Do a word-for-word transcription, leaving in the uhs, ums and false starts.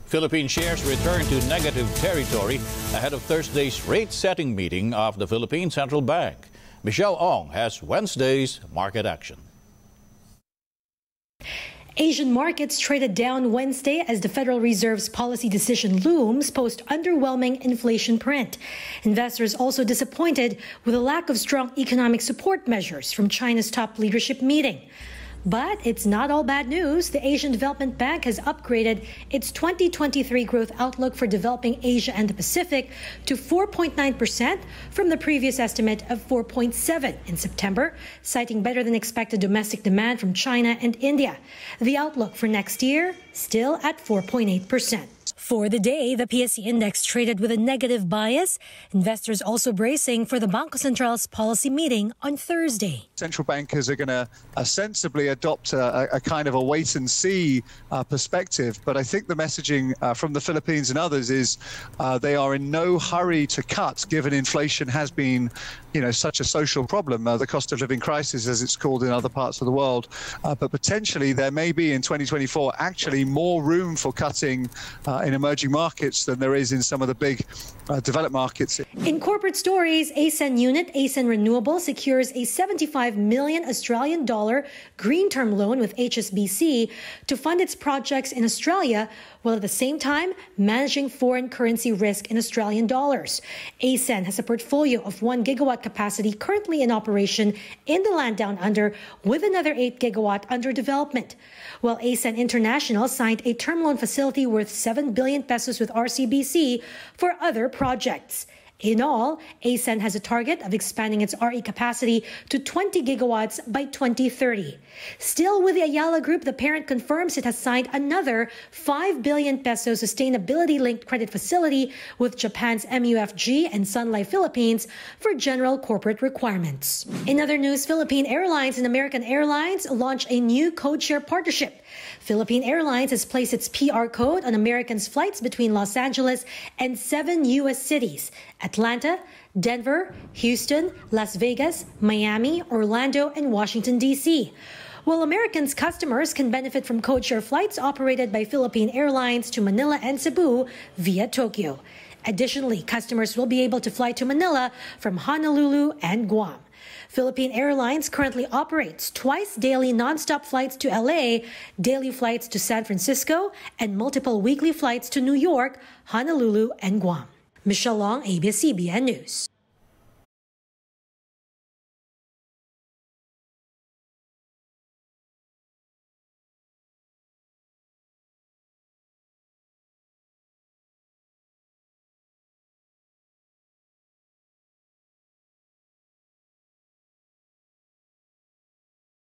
Philippine shares return to negative territory ahead of Thursday's rate-setting meeting of the Philippine Central Bank. Michelle Ong has Wednesday's market action. Asian markets traded down Wednesday as the Federal Reserve's policy decision looms post underwhelming inflation print. Investors also disappointed with a lack of strong economic support measures from China's top leadership meeting. But it's not all bad news. The Asian Development Bank has upgraded its twenty twenty-three growth outlook for developing Asia and the Pacific to four point nine percent from the previous estimate of four point seven in September, citing better than expected domestic demand from China and India. The outlook for next year still at four point eight percent. For the day, the P S E index traded with a negative bias. Investors also bracing for the Bangko Central's policy meeting on Thursday. Central bankers are going to uh, sensibly adopt a, a kind of a wait-and-see uh, perspective. But I think the messaging uh, from the Philippines and others is uh, they are in no hurry to cut, given inflation has been, you know, such a social problem, uh, the cost of living crisis, as it's called in other parts of the world. Uh, but potentially there may be in twenty twenty-four actually more room for cutting uh, in emerging markets than there is in some of the big uh, developed markets. In corporate stories, ACEN unit, ACEN Renewable, secures a seventy-five million Australian dollar green term loan with H S B C to fund its projects in Australia, while at the same time managing foreign currency risk in Australian dollars. ACEN has a portfolio of one gigawatt capacity currently in operation in the land down under, with another eight gigawatt under development. While ACEN International signed a term loan facility worth seven billion pesos with R C B C for other projects. In all, ACEN has a target of expanding its R E capacity to twenty gigawatts by twenty thirty. Still with the Ayala Group, the parent confirms it has signed another five billion peso sustainability-linked credit facility with Japan's M U F G and Sun Life Philippines for general corporate requirements. In other news, Philippine Airlines and American Airlines launch a new codeshare partnership. Philippine Airlines has placed its P R code on American's flights between Los Angeles and seven U S cities: Atlanta, Denver, Houston, Las Vegas, Miami, Orlando, and Washington, D C While Americans' customers can benefit from codeshare flights operated by Philippine Airlines to Manila and Cebu via Tokyo. Additionally, customers will be able to fly to Manila from Honolulu and Guam. Philippine Airlines currently operates twice daily nonstop flights to L A, daily flights to San Francisco, and multiple weekly flights to New York, Honolulu, and Guam. Michelle Ong, A B S C B N News.